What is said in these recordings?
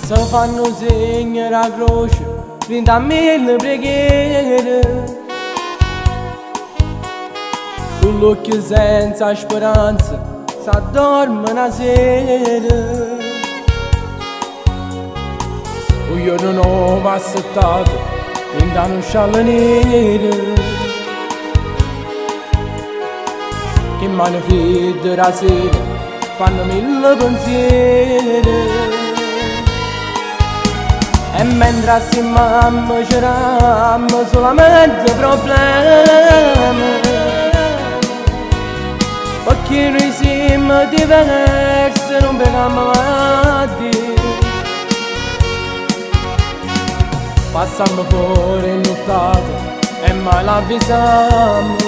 Se fanno segno la croce, rinda mille preghiere, con l'occhio senza speranza, s'addorme una sera. Un giorno nuovo assettato, rinda un scialle nere, che mani fredde la sera, fanno mille pensieri. E mentre assieme a me c'eravamo solamente problemi, perché noi siamo diversi, non peghiamo avanti. Passammo fuori in nottata e mai l'avvisammo.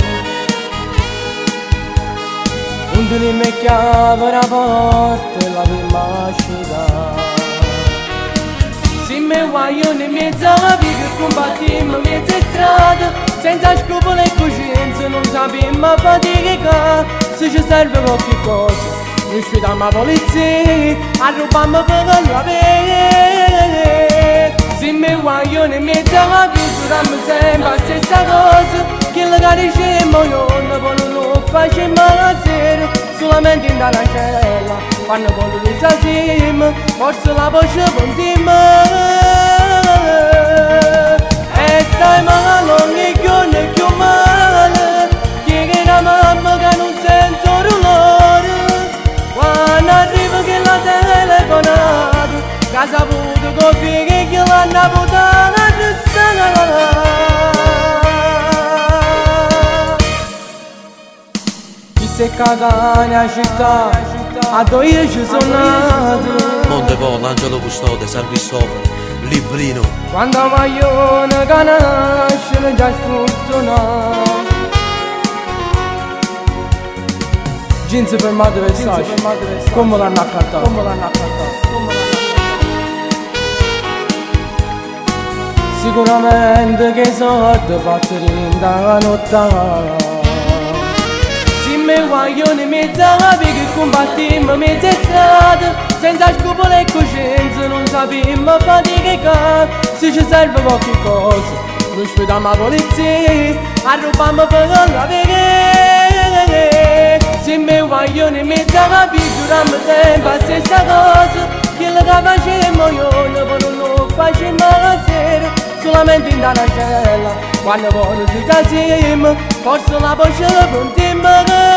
Un di me chiave la porta e la prima uscita. Si me vogliono in mezzo alla vita che combattimmo mezza strada, senza scrupoli e coscienza, non sappiamo fatica. Se ci serve qualche cosa, noi sfidiamo la polizia, arrubiamo per la vita. Si me vogliono in mezzo alla vita, diciamo sempre la stessa cosa, che la caricemmo io, poi non lo facciamo la sera, solamente in dalla cella, quando voglio di sasima, forse la voce continua. E stai male, ogni giorno è più male, che la mamma che non sento rumore, quando arriva che la telefonata, che saputo con figli che l'hanno buttata a se caga nella città, a dove io ci sono nato. Montepolo, Angelo Custode, San Cristoforo, Librino. Quando vogliono che nascono già sfortunato. Jeans fermato Versace, come l'hanno accattato? Sicuramente che soldi fatti da notte. Me vogliono in mezzo alla vita che combattimmo mezza strada, senza scrupoli e coscienza, non sappiamo fatica. Se ci serve qualche cosa, noi sfidiamo la polizia, arrubiamo per la vita. Se me vogliono in mezzo alla vita, giuriamo sempre la stessa cosa, che la facciamo io, poi non lo facciamo la sera, solamente in dalla cella, quando voglio di casino, forse la voce la continua.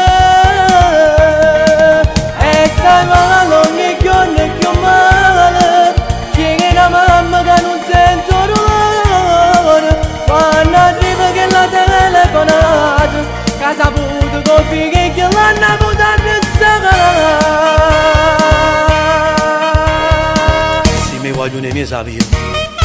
E stai male, ogni giorno è più male, che la mamma che non sento rumore, quando arriva che la telefonata, che ha saputo con figli che l'hanno buttata a Si mi vogliono i miei savi.